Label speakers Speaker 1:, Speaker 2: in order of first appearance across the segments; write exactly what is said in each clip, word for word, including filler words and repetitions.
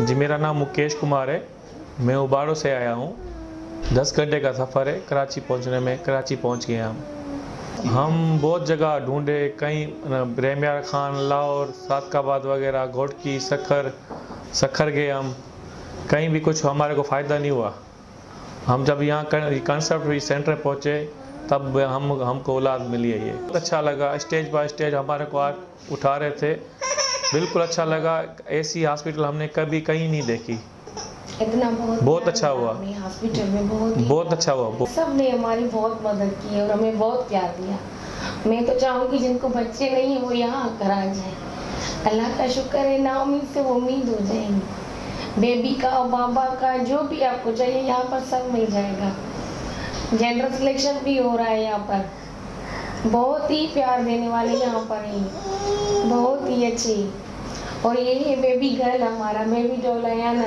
Speaker 1: जी, मेरा नाम मुकेश कुमार है। मैं उबाड़ो से आया हूँ। दस घंटे का सफ़र है कराची पहुँचने में। कराची पहुँच गए हम हम बहुत जगह ढूंढे, कहीं ब्रह्मियार खान, लाहौर, सादकाबाद वगैरह, घोटकी, सखर सखर गए हम। कहीं भी कुछ हमारे को फ़ायदा नहीं हुआ। हम जब यहाँ कंसेप्ट सेंटर पहुँचे तब हम हमको औलाद मिली है। ये बहुत अच्छा लगा। स्टेज बाय स्टेज हमारे को आर्ट उठा रहे थे, बिल्कुल अच्छा लगा। ऐसी हॉस्पिटल हमने कभी कहीं नहीं देखी।
Speaker 2: इतना बहुत
Speaker 1: बहुत अच्छा हुआ
Speaker 2: हॉस्पिटल में, बहुत
Speaker 1: बहुत अच्छा हुआ।
Speaker 2: सब ने हमारी बहुत मदद की और हमें बहुत प्यार दिया। मैं तो चाहूँगी जिनको बच्चे नहीं है वो यहाँ आकर आ जाए। अल्लाह का शुक्र है, ना उम्मीद से वो उम्मीद हो जाएंगी। बेबी का और बाबा का जो भी आपको चाहिए यहाँ पर सब मिल जाएगा। जेंडर सिलेक्शन भी हो रहा है यहाँ पर। बहुत ही प्यार देने वाले यहाँ पर है, बहुत ही अच्छी। और ये है बेबी गर्ल हमारा, बेबी डॉल है ना।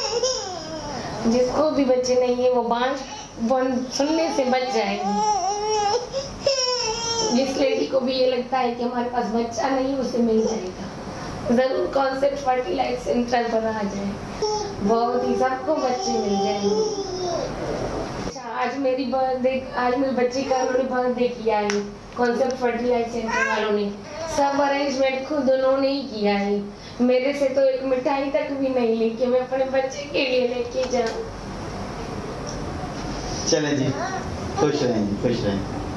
Speaker 2: जिसको भी बच्चे नहीं है वो बांझ सुनने से बच जाएंगी। जिस लेडी को भी ये लगता है कि हमारे पास बच्चा नहीं, उसे मिल जाएगा। जरूर कॉन्सेप्ट फर्टिलाइज सेंटर पर आ जाए, बहुत ही सबको बच्चे मिल जाएंगे। आज मेरी बर्थडे, आज मेरे बच्चे का उन्होंने बर्थडे किया है। कॉन्सेप्ट फर्टिलाइज सेंटर वालों ने सब अरेंजमेंट खुद उन्होंने ही किया है। मेरे से तो एक मिठाई तक भी नहीं ली कि मैं अपने बच्चे के लिए लेके जाऊं।
Speaker 3: चलें जी, खुश रहें, खुश रहें।